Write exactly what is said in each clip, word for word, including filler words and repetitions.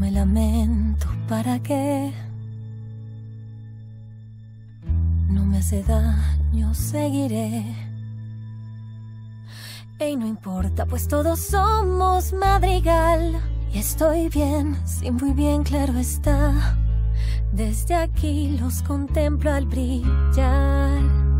me lamento, ¿para qué? No me hace daño, seguiré. Y no importa, pues todos somos madrigal. Y estoy bien, sí, muy bien, claro está. Desde aquí los contemplo al brillar.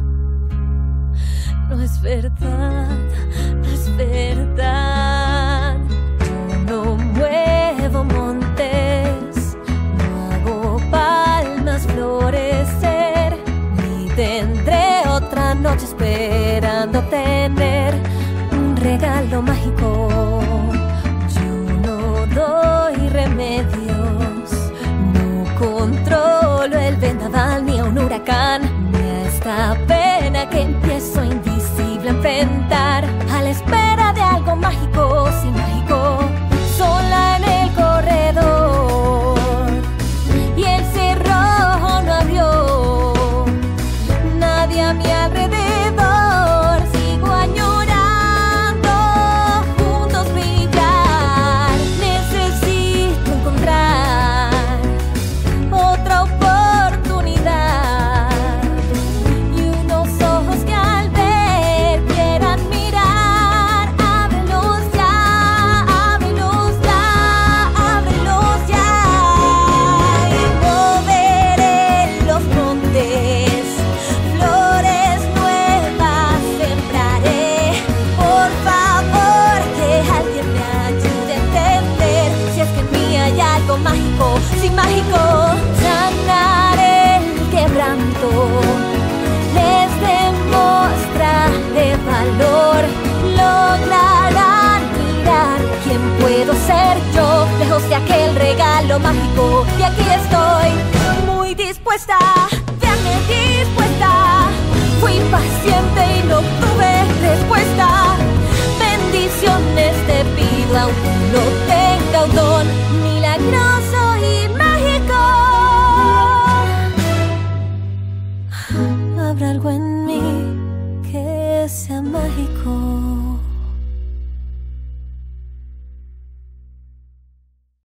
No es verdad, no es verdad. Yo no muevo montes, no hago palmas florecer, ni tendré otra noche esperando tener un regalo mágico. Yo no doy remedios, no controlo el vendaval ni a un huracán, ni a esta pena que empiezo invisible a enfrentar, a la espera de algo mágico, sí, mágico, sola en el corredor. Y el cerrojo no abrió, nadie a mi alrededor. Sigo añorando juntos brillar. Necesito encontrar otra oportunidad y unos ojos que al ver quieran mirar. Ábrelos ya, ábrelos ya, ábrelos ya. Y moveré los montes, flores nuevas sembraré. Por favor, que alguien me ayude a entender si es que en mí hay algo mágico, sí, mágico. Sanaré el quebranto, les demostraré valor. Lograrán mirar quién puedo ser yo, lejos de aquel regalo mágico. Y aquí estoy, muy dispuesta, veanme dispuesta. Fui paciente y no